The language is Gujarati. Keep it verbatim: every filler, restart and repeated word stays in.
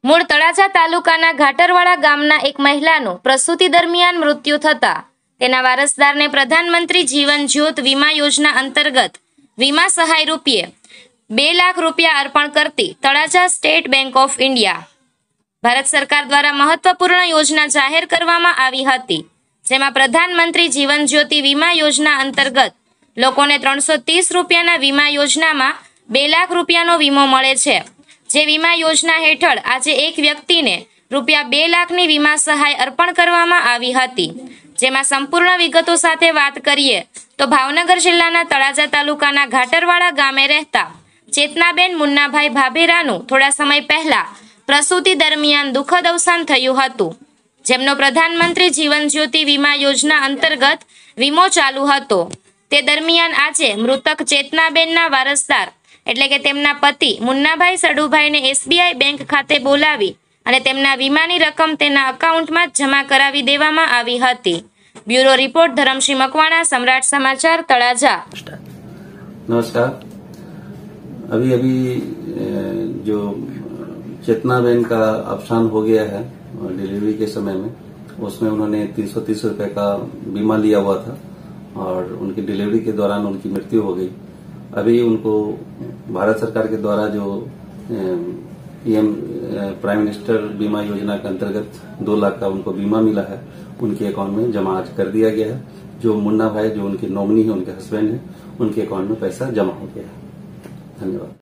મૂળ તળાજા તાલુકાના ઘાટરવાડા ગામના એક મહિલાનું પ્રસૂતિ દરમિયાન મૃત્યુ થતા તેના વારસદારને પ્રધાનમંત્રી જીવન જ્યોત વીમા યોજના અંતર્ગત વીમા સહાય રૂપિયે બે લાખ રૂપિયા અર્પણ કરતી Talaja State Bank of India Bharat સરકાર દ્વારા મહત્વપૂર્ણ યોજના જાહેર કરવામાં આવી હતી, જેમાં પ્રધાનમંત્રી જીવન જ્યોતિ વીમા યોજના અંતર્ગત લોકોને ત્રણસો ત્રીસ રૂપિયાના વીમા યોજનામાં બે લાખ રૂપિયાનો વીમો મળે છે. જે વીમા યોજના હેઠળ આજે એક વ્યક્તિને રૂપિયા બે લાખની વીમા સહાય અર્પણ કરવામાં આવી હતી. જેમાં સંપૂર્ણ વિગતો સાથે વાત કરીએ તો ભાવનગર જિલ્લાના તળાજા તાલુકાના ઘાટરવાડા ગામે રહેતા ચેતનાબેન મુન્નાભાઈ ભાભેરાનું થોડા સમય પહેલા પ્રસૂતિ દરમિયાન દુઃખદ અવસાન થયું હતું, જેમનો પ્રધાનમંત્રી જીવન જ્યોતિ વીમા યોજના અંતર્ગત વીમો ચાલુ હતો. તે દરમિયાન આજે મૃતક ચેતનાબેનના વારસદાર એટલે કે તેમના પતિ મુન્નાભાઈ સડુભાઈને એસબીઆઈ બેંક ખાતે બોલાવી અને તેમના વીમાની રકમ તેના અકાઉન્ટમાં જમા કરાવી દેવામાં આવી હતી. બ્યુરો રિપોર્ટ ધરમસિંહ મકવાણા, सम्राट समाचार, तळाजा। नमस्कार। अभी अभी जो चेतना बहन का अवसान हो गया है डिलीवरी के समय में, उसमें उन्होंने तीन सौ तीस रुपए का बीमा लिया हुआ था और उनकी डिलीवरी के दौरान उनकी मृत्यु हो गई। अभी उनको भारत सरकार के द्वारा जो पीएम प्राइम मिनिस्टर बीमा योजना के अंतर्गत दो लाख का उनको बीमा मिला है, उनके अकाउंट में जमा आज कर दिया गया है। जो मुन्ना भाई जो उनके नॉमिनी है, उनके हस्बैंड है, उनके अकाउंट में पैसा जमा हो गया है। धन्यवाद।